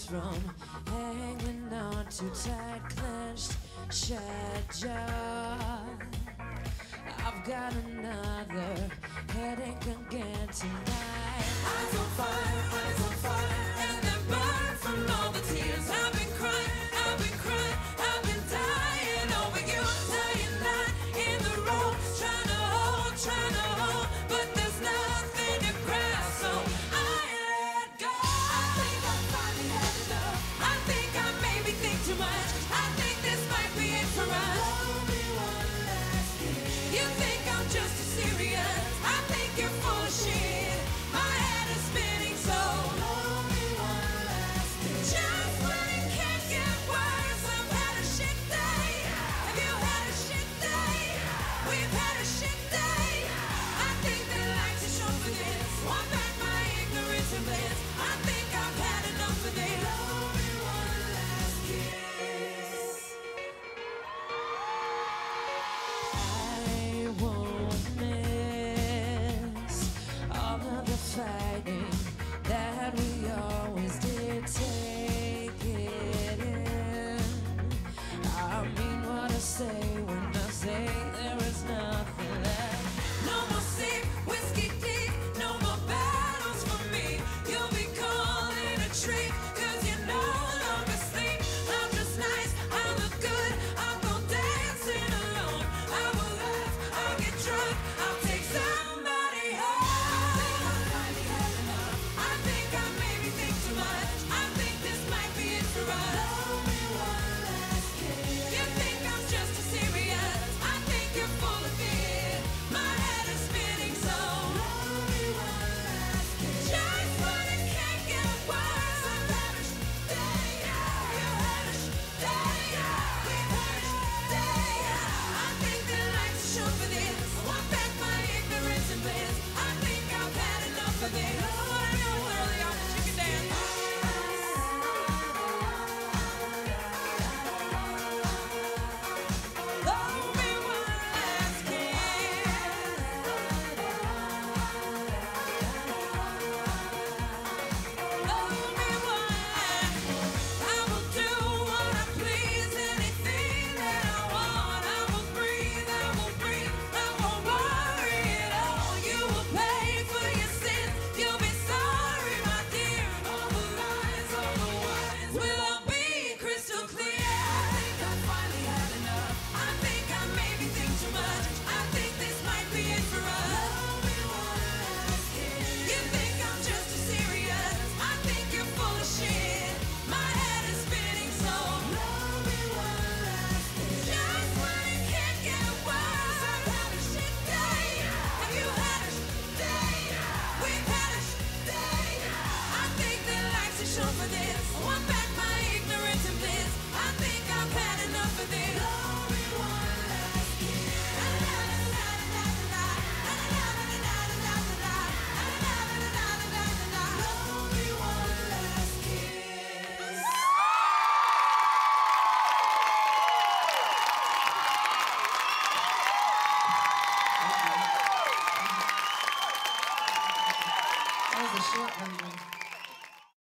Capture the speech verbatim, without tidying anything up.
from hanging on too tight, clenched, shut jaw. I've got another headache again tonight. Eyes on fire, eyes on fire, and they burn from all the tears. I've been crying, I've been crying, I've been dying over you. Dying night in the road, trying to hold, trying to hold, but there's nothing to grasp, so I let go. I think I finally had enough. I think I made me think too much. I think this might be it for us. Love me one last kiss. You think I'm just too serious? I think you're full of shit. My head is spinning, so love me one last kiss. Just when it can't get worse, I've had a shit day. Have you had a shit day? We've had a shit day. I think that life's too short for this. Want back my ignorance and bliss. I think I've had enough of this. Love me one last kiss. I won't miss all of the fighting that we always did. Take it in. I mean what I say when I say there is nothing left. No more sick, whiskey deep, no more battles for me. You'll be calling a treat, cause you no longer sleep. I'm just nice, I look good, I'll go dancing alone. I will laugh, I'll get drunk, I'll take somebody home. I think I finally had enough. I think I made me think too much. I think this might be it for us. Love me one last kiss. You think I'm just too serious? I think you're full of it. My head is spinning, so love me one last kiss. Just when it can't get worse, I've had a sh- day. You had a sh- day. We've had a sh- day. I think that life's too short for this. I want back my ignorance and bliss. I think I've had enough of this. Oh, I know early on, chicken dance. Love me one last kiss. Love me one last. I will do what I please, anything that I want. I will breathe, I will breathe, I won't worry at all. You will pay for your sins, you'll be sorry, my dear. All the lies, all the wines will all be crystal clear. I think I finally had enough. I think I made me think too much. I think this might be it for us. Love me one last kiss. You think I'm just too serious? I think you're full of shit. My head is spinning, so love me one last kiss. Just when it can't get worse, I've had a shit day. Have you had a shit day? We've had a shit day. I think that life's too short for this. I want back my ignorance and bliss. I think I've had enough of this. Love me one last kiss. Love me one last kiss. That was a short version.